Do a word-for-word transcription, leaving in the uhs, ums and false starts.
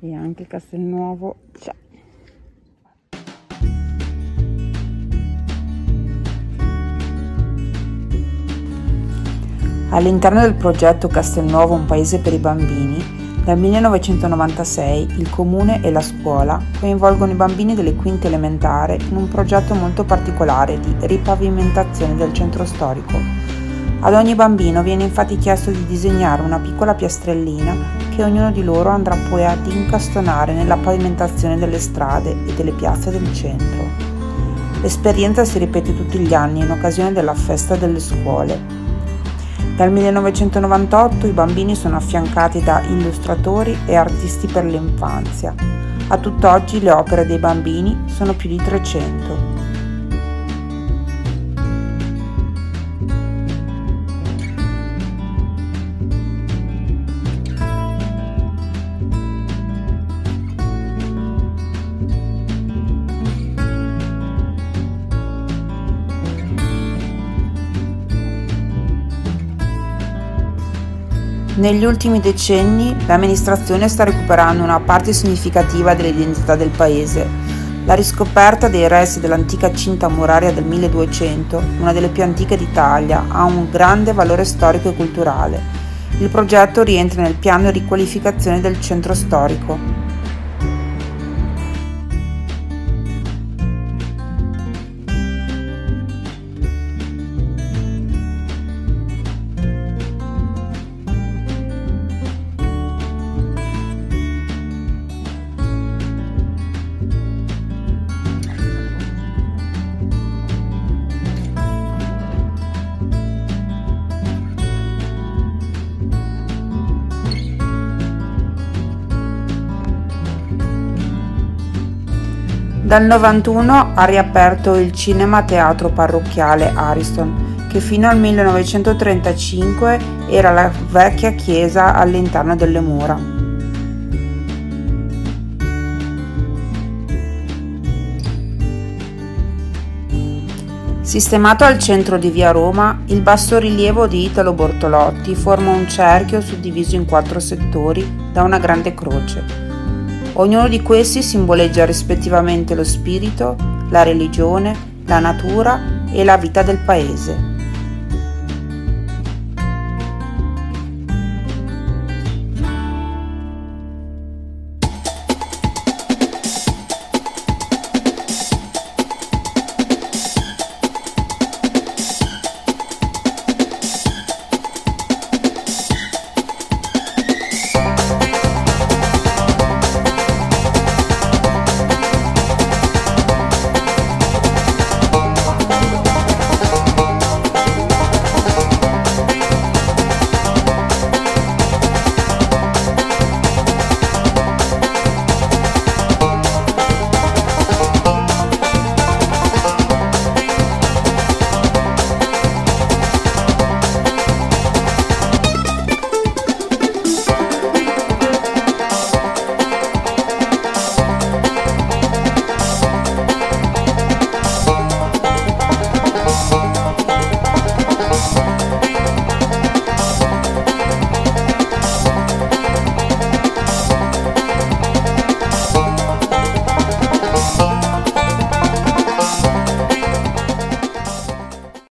E anche Castelnuovo c'è. All'interno del progetto Castelnuovo un paese per i bambini, dal millenovecentonovantasei il comune e la scuola coinvolgono i bambini delle quinte elementari in un progetto molto particolare di ripavimentazione del centro storico. Ad ogni bambino viene infatti chiesto di disegnare una piccola piastrellina che ognuno di loro andrà poi ad incastonare nella pavimentazione delle strade e delle piazze del centro. L'esperienza si ripete tutti gli anni in occasione della festa delle scuole. Dal millenovecentonovantotto i bambini sono affiancati da illustratori e artisti per l'infanzia. A tutt'oggi le opere dei bambini sono più di trecento. Negli ultimi decenni l'amministrazione sta recuperando una parte significativa dell'identità del paese. La riscoperta dei resti dell'antica cinta muraria del milleduecento, una delle più antiche d'Italia, ha un grande valore storico e culturale. Il progetto rientra nel piano di riqualificazione del centro storico. Dal novantuno ha riaperto il Cinema Teatro Parrocchiale Ariston, che fino al millenovecentotrentacinque era la vecchia chiesa all'interno delle mura. Sistemato al centro di via Roma, il bassorilievo di Italo Bortolotti forma un cerchio suddiviso in quattro settori da una grande croce. Ognuno di questi simboleggia rispettivamente lo spirito, la religione, la natura e la vita del paese.